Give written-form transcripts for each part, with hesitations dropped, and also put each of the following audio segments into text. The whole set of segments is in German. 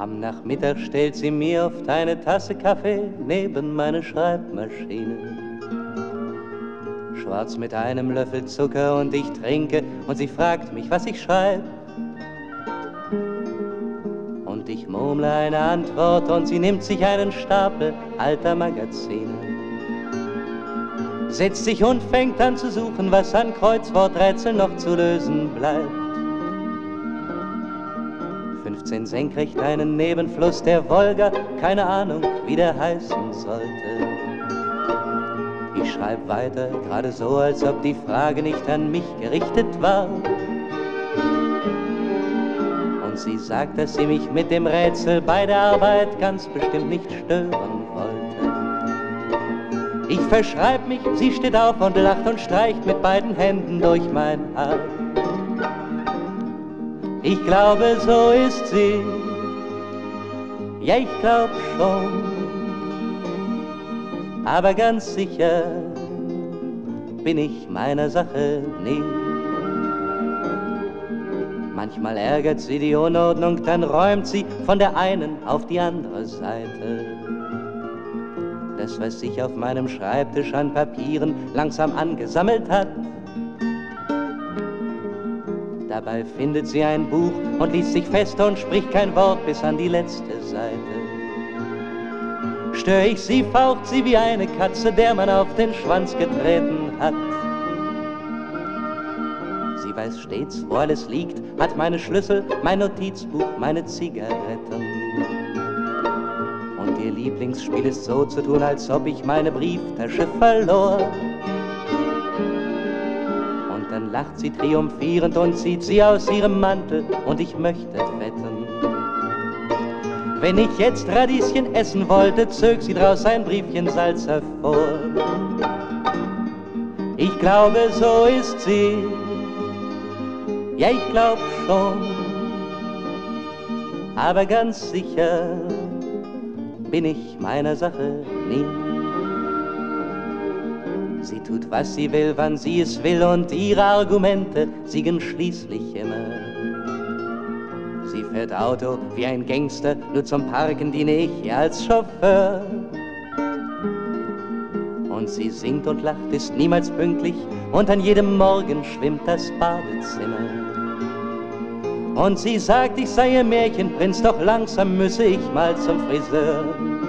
Am Nachmittag stellt sie mir oft eine Tasse Kaffee neben meine Schreibmaschine. Schwarz mit einem Löffel Zucker und ich trinke und sie fragt mich, was ich schreibe. Und ich murmle eine Antwort und sie nimmt sich einen Stapel alter Magazine. Setzt sich und fängt an zu suchen, was an Kreuzworträtseln noch zu lösen bleibt. 15 senkrecht einen Nebenfluss der Wolga, keine Ahnung, wie der heißen sollte. Ich schreib weiter, gerade so, als ob die Frage nicht an mich gerichtet war. Und sie sagt, dass sie mich mit dem Rätsel bei der Arbeit ganz bestimmt nicht stören wollte. Ich verschreib mich, sie steht auf und lacht und streicht mit beiden Händen durch mein Haar. Ich glaube, so ist sie, ja, ich glaub schon, aber ganz sicher bin ich meiner Sache nie. Manchmal ärgert sie die Unordnung, dann räumt sie von der einen auf die andere Seite. Das, was sich auf meinem Schreibtisch an Papieren langsam angesammelt hat. Dabei findet sie ein Buch und liest sich fest und spricht kein Wort bis an die letzte Seite. Stör ich sie, faucht sie wie eine Katze, der man auf den Schwanz getreten hat. Sie weiß stets, wo alles liegt, hat meine Schlüssel, mein Notizbuch, meine Zigaretten. Und ihr Lieblingsspiel ist so zu tun, als ob ich meine Brieftasche verlor. Und dann lacht sie triumphierend und zieht sie aus ihrem Mantel und ich möchte wetten. Wenn ich jetzt Radieschen essen wollte, zög sie draus ein Briefchen Salz hervor. Ich glaube, so ist sie, ja, ich glaub schon, aber ganz sicher bin ich meiner Sache nie. Sie tut, was sie will, wann sie es will, und ihre Argumente siegen schließlich immer. Sie fährt Auto wie ein Gangster, nur zum Parken diene ich ihr als Chauffeur. Und sie singt und lacht, ist niemals pünktlich, und an jedem Morgen schwimmt das Badezimmer. Und sie sagt, ich sei ihr Märchenprinz, doch langsam müsse ich mal zum Friseur.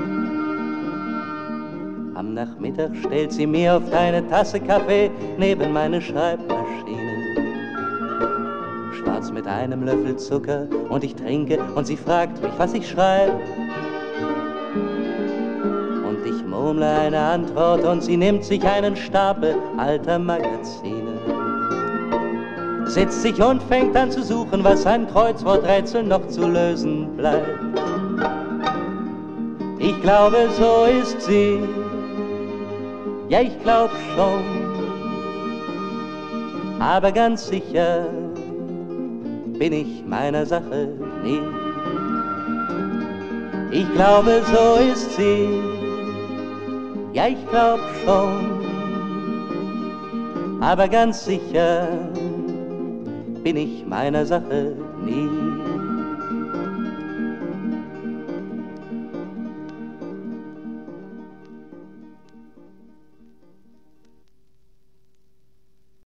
Am Nachmittag stellt sie mir oft eine Tasse Kaffee neben meine Schreibmaschine. Schwarz mit einem Löffel Zucker und ich trinke und sie fragt mich, was ich schreibe. Und ich murmle eine Antwort und sie nimmt sich einen Stapel alter Magazine. Setzt sich und fängt an zu suchen, was an Kreuzworträtseln noch zu lösen bleibt. Ich glaube, so ist sie, ja, ich glaub schon, aber ganz sicher bin ich meiner Sache nie. Ich glaube, so ist sie, ja, ich glaub schon, aber ganz sicher bin ich meiner Sache nie.